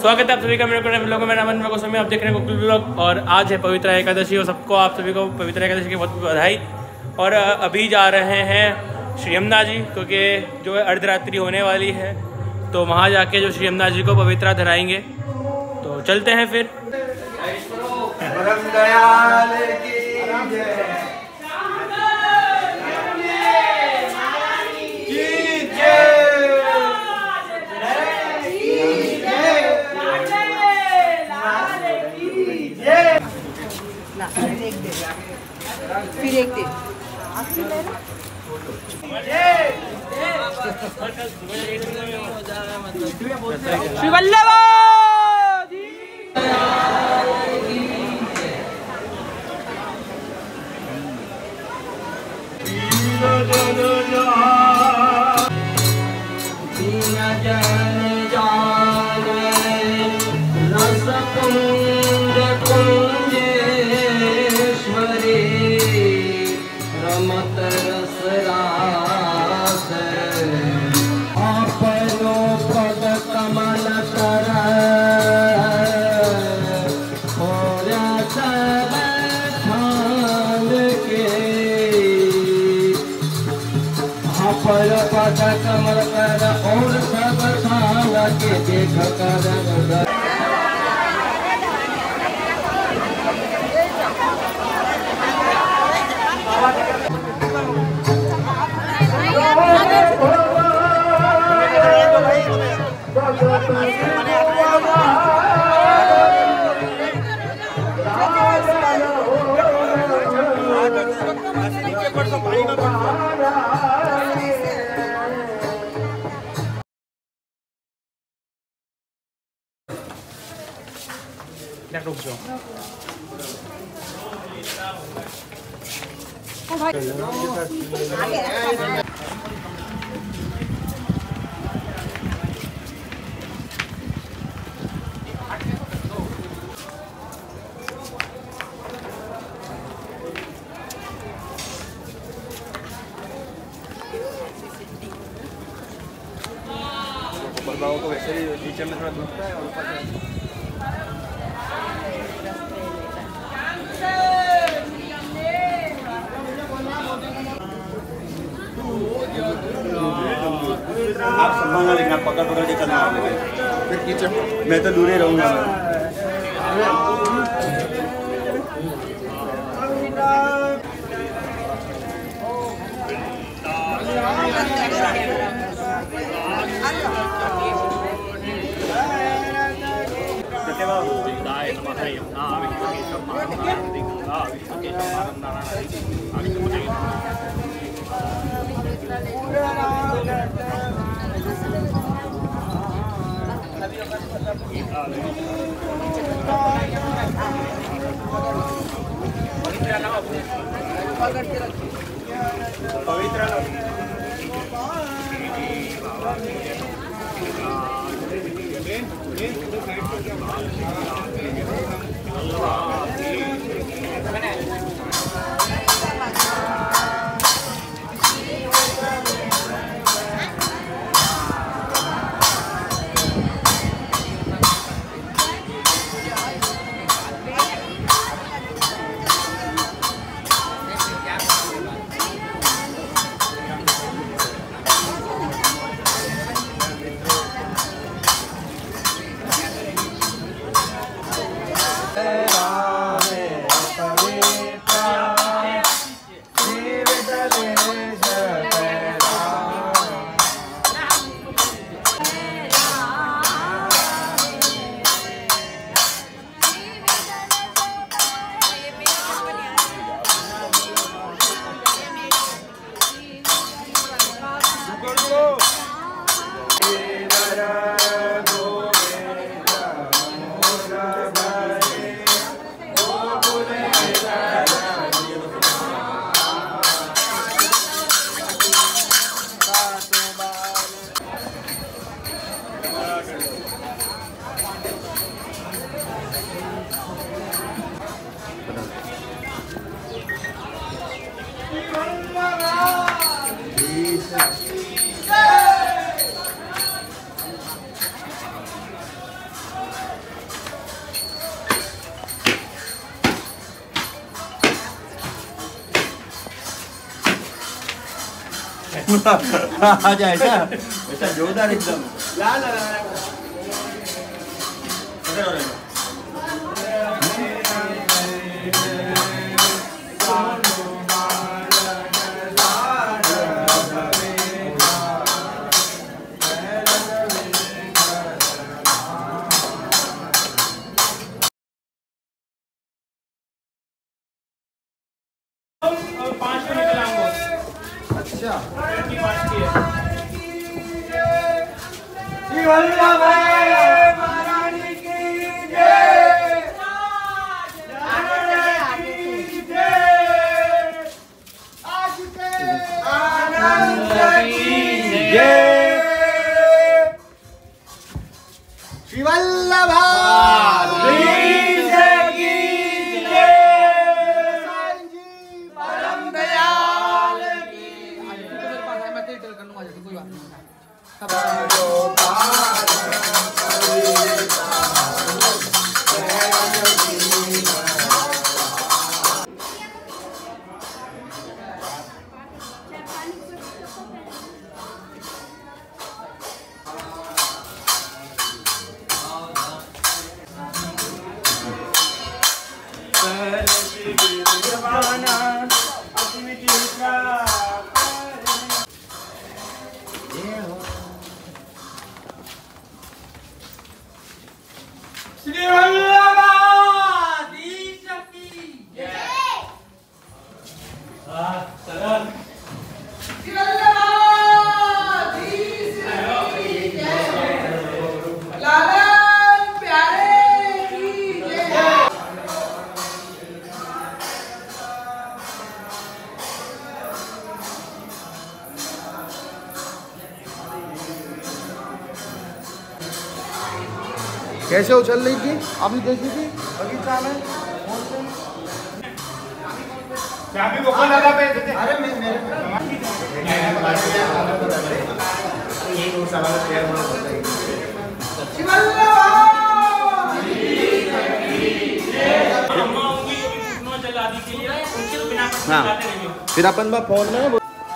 स्वागत है आप सभी का मेरे ब्लॉग में। मेरा नाम है गोस्वामी, आप देख रहे हैं गोकुल ब्लॉग। और आज है पवित्र एकादशी और सबको आप सभी को पवित्र एकादशी की बहुत बहुत बधाई। और अभी जा रहे हैं श्री यमुना जी, क्योंकि जो है अर्धरात्रि होने वाली है, तो वहाँ जाके जो श्री यमुना जी को पवित्रा धराएंगे। तो चलते हैं फिर। फिर एक दे श्री वल्लभ पद कमल कर और सब थान के देख कर रुक जाओ। को वैसे ही नीचे में थोड़ा धूप है और ऊपर आप संभालना, लेकिन आप पकड़ के चलना, फिर पीछे मैं तो दूर ही रहूँगा। आ जाए ऐसा ऐसा जोरदार एकदम लाल कैसे उछल रही थी आपने देखी थी बगीचा में अरे हाँ फिर अपन फोन में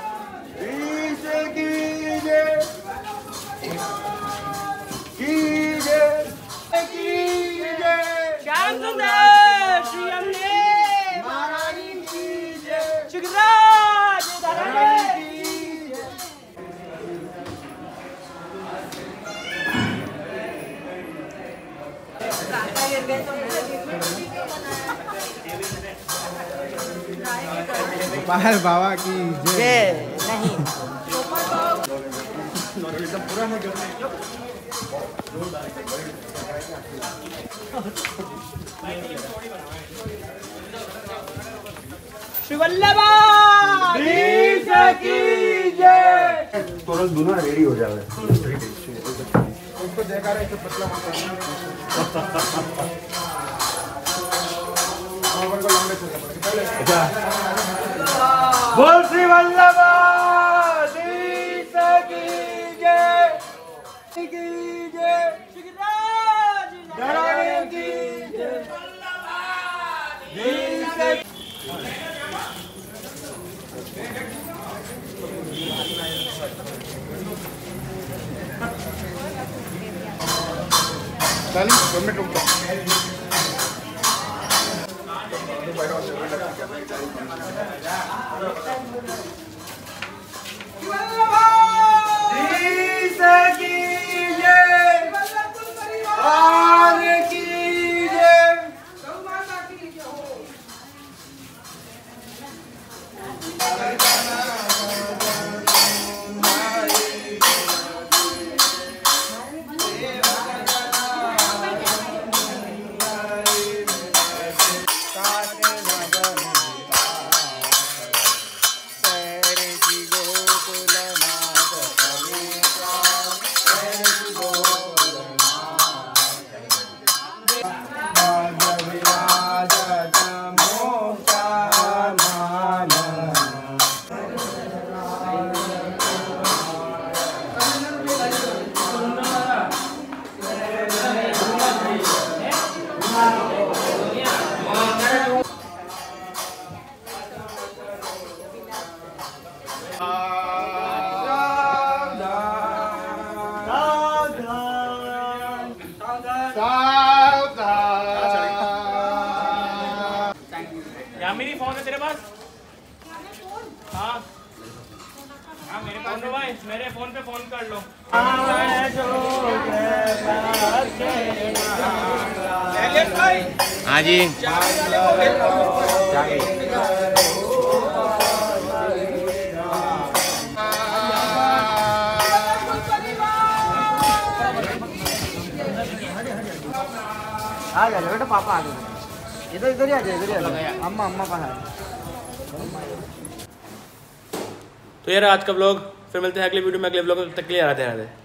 बाहर बाबा की जय नहीं श्री वल्लभा की जय। तुरंत दुना रेडी हो जावे उसको देखा रहे तो पतला बोल श्री वल्लभा यामिनी फोन है तेरे पास? हाँ हाँ मेरे पास लो भाई, मेरे फोन पे फोन कर लो। हाँ जी आ जा बेटा, पापा आ गए। इधर इधर ही आ जाए, इधर ही आ जाए। अम्मा अम्मा कहाँ है? तो यार आज का व्लॉग, फिर मिलते हैं अगले वीडियो में, अगले व्लॉग तक के लिए आते रहते हैं।